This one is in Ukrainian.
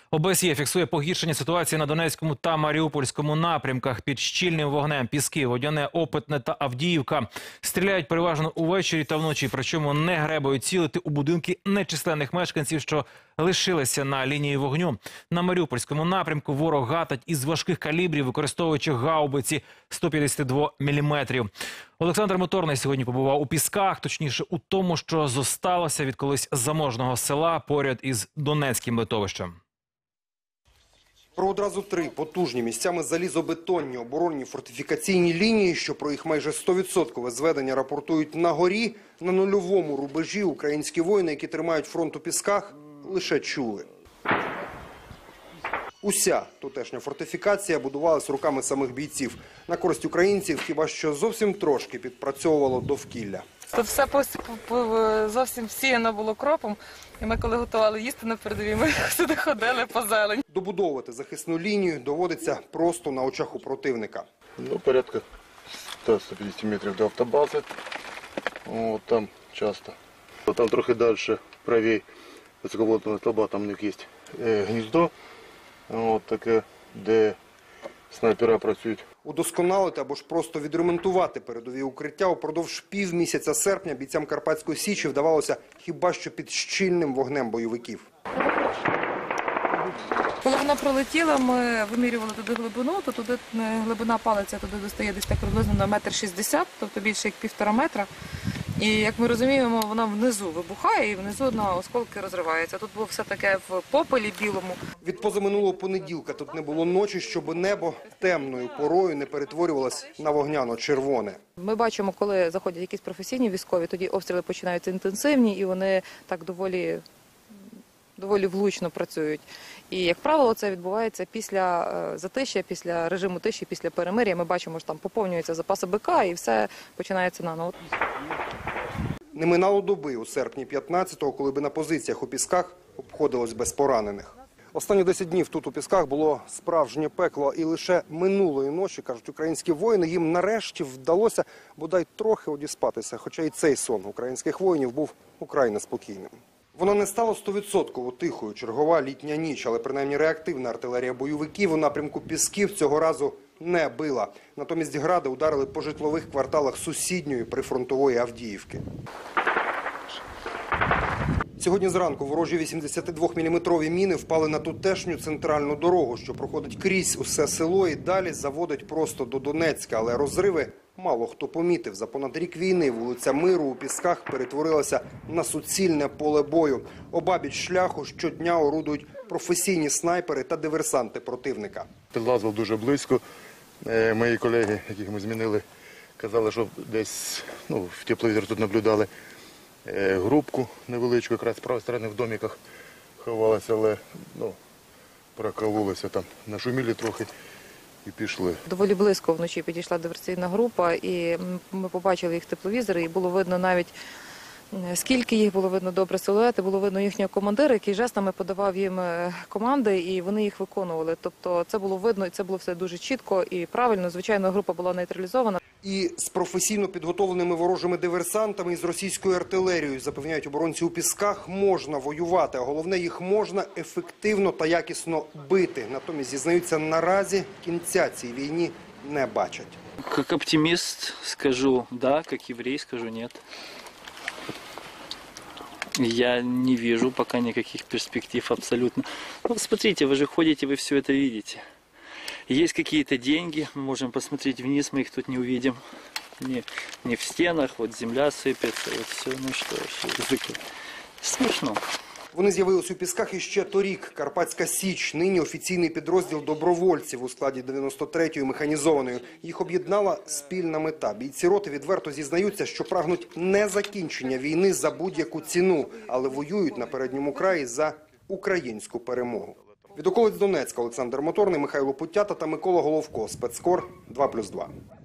ОБСЄ фіксує погіршення ситуації на Донецькому та Маріупольському напрямках. Під щільним вогнем Піски, Водяне, Опитне та Авдіївка. Стріляють переважно увечері та вночі, причому не гребають цілити у будинки нечисленних мешканців, що лишилися на лінії вогню. На Маріупольському напрямку ворог гатить із важких калібрів, використовуючи гаубиці 152 мм. Олександр Моторний сьогодні побував у Пісках, точніше у тому, що зосталося від колись заможного села поряд із Донецьким литовищем. Про одразу три потужні місцями залізобетонні оборонні фортифікаційні лінії, що про їх майже 100% зведення рапортують на горі, на нульовому рубежі українські воїни, які тримають фронт у Пісках, лише чули. Уся тутешня фортифікація будувалась руками самих бійців. На користь українців хіба що зовсім трошки підпрацьовувало довкілля. Тут все зовсім всіяно було кропом. І ми, коли готували їсти на передовій, ми сюди ходили по зелень. Добудовувати захисну лінію доводиться просто на очах у противника. Порядка 100-150 метрів до автобази. Там часто. Там трохи далі, правій, високовольтного столба, там у них є гніздо, таке, де снайпера працюють. Удосконалити або ж просто відремонтувати передові укриття упродовж півмісяця серпня бійцям Карпатської Січі вдавалося хіба що під щільним вогнем бойовиків. Коли вона пролетіла, ми вимірювали туди глибину, то туди глибина палиця туди достає десь так приблизно на 1,60 м, тобто більше як 1,5 метра. І, як ми розуміємо, вона внизу вибухає і внизу на осколки розривається. Тут було все таке в попелі білому. Від позаминулого понеділка тут не було ночі, щоб небо темною порою не перетворювалось на вогняно-червоне. Ми бачимо, коли заходять якісь професійні військові, тоді обстріли починаються інтенсивні і вони так доволі влучно працюють. І, як правило, це відбувається після затишя, після режиму тиші, після перемир'я. Ми бачимо, що там поповнюються запаси БК і все починається наново. Не минало доби у серпні 15-го, коли би на позиціях у Пісках обходилось без поранених. Останні 10 днів тут у Пісках було справжнє пекло. І лише минулої ночі, кажуть українські воїни, їм нарешті вдалося бодай трохи одіспатися. Хоча і цей сон українських воїнів був украй неспокійним. Воно не стало 100% тихою чергова літня ніч, але принаймні реактивна артилерія бойовиків у напрямку Пісків цього разу не била. Натомість гради ударили по житлових кварталах сусідньої прифронтової Авдіївки. Сьогодні зранку ворожі 82-мм міни впали на тутешню центральну дорогу, що проходить крізь усе село і далі заводить просто до Донецька. Але розриви мало хто помітив. За понад рік війни вулиця Миру у Пісках перетворилася на суцільне поле бою. Обабіч шляху щодня орудують професійні снайпери та диверсанти противника. Підлазив дуже близько. Мої колеги, яких ми змінили, казали, що десь в тепловізор тут наблюдали групку невеличку, якраз з правої сторони в домиках ховалася, але прокололися там, нашуміли трохи і пішли. Доволі близько вночі підійшла диверсійна група, і ми побачили їх тепловізори, і було видно навіть, скільки їх, було видно добре силуети, було видно їхнього командира, який жестами подавав їм команди, і вони їх виконували. Тобто це було видно, і це було все дуже чітко і правильно. Звичайно, група була нейтралізована. І з професійно підготовленими ворожими диверсантами, і з російською артилерією, запевняють оборонці у Пісках, можна воювати. А головне, їх можна ефективно та якісно бити. Натомість, зізнаються, наразі кінця цій війні не бачать. Как оптимист скажу да, как еврей скажу нет. Я не вижу пока никаких перспектив абсолютно. Смотрите, вы же ходите, вы все это видите. Есть какие-то деньги, мы можем посмотреть вниз, мы их тут не увидим. Не в стенах, вот земля сыпется, вот все, что, смешно. Вони з'явились у Пісках іще торік. Карпатська Січ, нині офіційний підрозділ добровольців у складі 93-ї механізованої. Їх об'єднала спільна мета. Бійці роти відверто зізнаються, що прагнуть не закінчення війни за будь-яку ціну, але воюють на передньому краї за українську перемогу. Від околиць Донецька Олександр Моторний, Михайло Путята та Микола Головко. Спецкор 2+2.